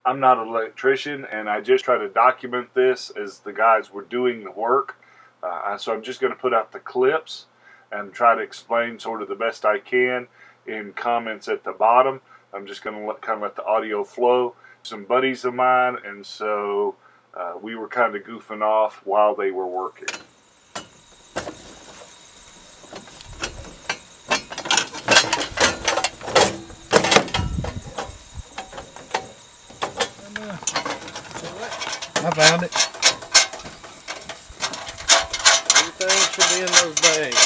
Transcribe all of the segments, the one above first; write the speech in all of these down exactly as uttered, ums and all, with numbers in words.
I'm not an electrician, and I just try to document this as the guys were doing the work. Uh, so I'm just going to put out the clips and try to explain sort of the best I can in comments at the bottom. I'm just going to let, kind of let the audio flow. Some buddies of mine, and so uh, we were kind of goofing off while they were working. I found it. Everything should be in those bags.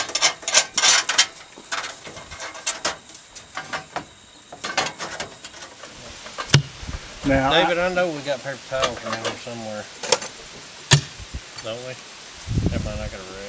Now, David, I, I know we got paper towels around here somewhere, don't we? That might not got a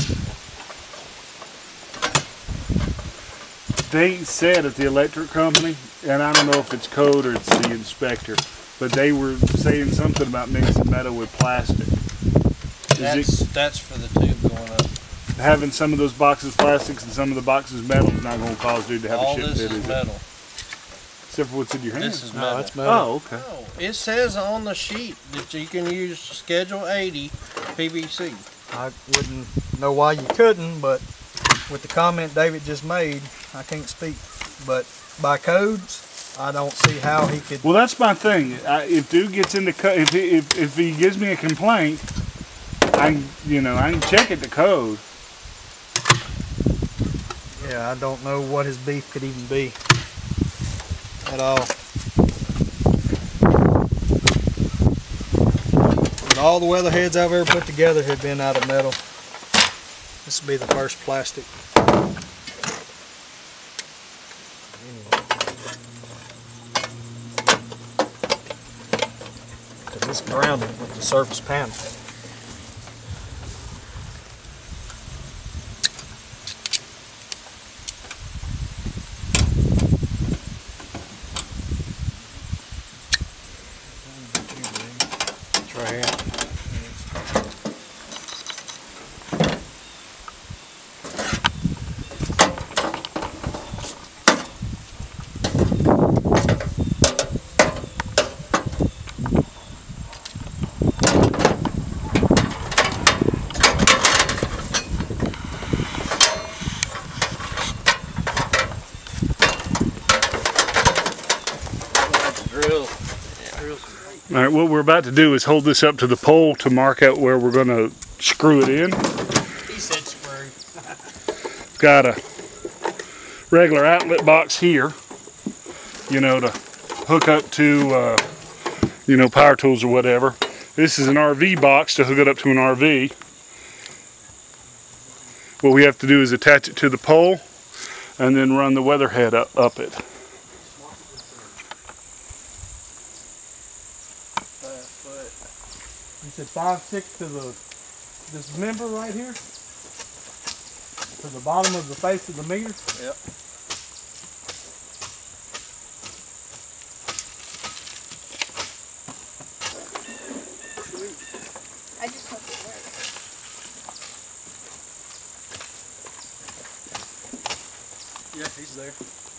rag. They said at the electric company, and I don't know if it's code or it's the inspector, but they were saying something about mixing metal with plastic. That's, it, that's for the tube going up. Having some of those boxes plastics and some of the boxes metal is not going to cause dude to have All a shit this fit, is, is metal. It? Except for what's in your hand. This is metal. No, that's metal. Oh, okay. No, it says on the sheet that you can use Schedule eighty P V C. I wouldn't know why you couldn't, but with the comment David just made, I can't speak. But by codes, I don't see how he could. Well, that's my thing. I, if dude gets into co if, he, if if he gives me a complaint, I can, you know I can check it to code. Yeah, I don't know what his beef could even be at all. But all the weatherheads I've ever put together have been out of metal. This will be the first plastic. Because it's grounded with the surface panel. Right here. Drill. All right, what we're about to do is hold this up to the pole to mark out where we're going to screw it in. He said screw. Got a regular outlet box here, you know, to hook up to, uh, you know, power tools or whatever. This is an R V box to hook it up to an R V. What we have to do is attach it to the pole and then run the weatherhead up, up it. You said five six to the this member right here, to the bottom of the face of the meter. Yep. I just hope it works. Yeah, he's there.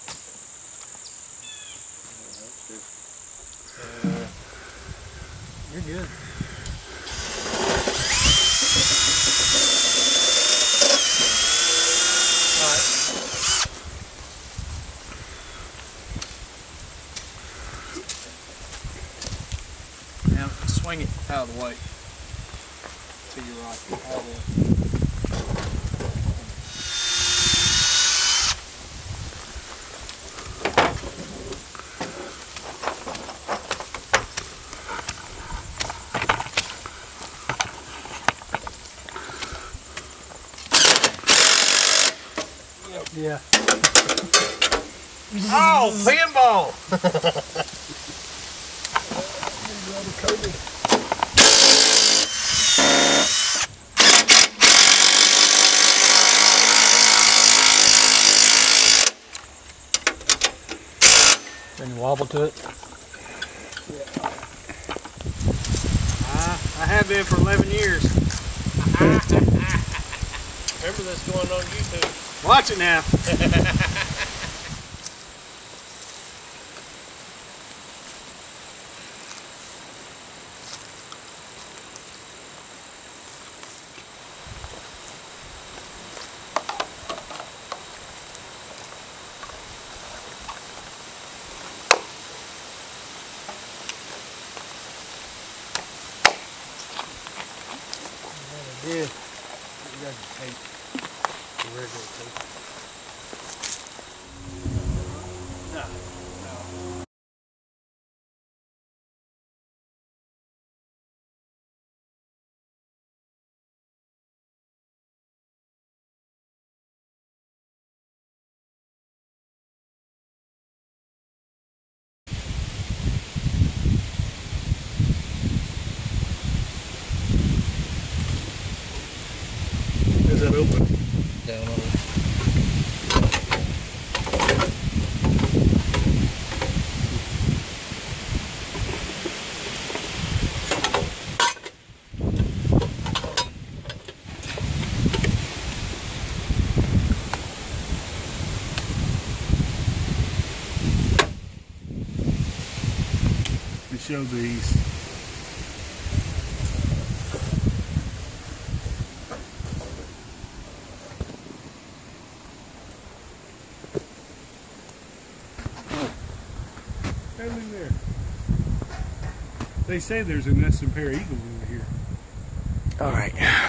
Uh, You're good. Now swing it out of the way to your right. Out of the way. Yeah. Oh, pinball! Can you wobble to it? Yeah. Uh, I have been for eleven years. Remember this going on YouTube. Watch it now. Yeah. You got the tape. The regular tape. No. No. Is that open? Down on it. We show these. Down in there. They say there's a nest of pair eagles over here. All right.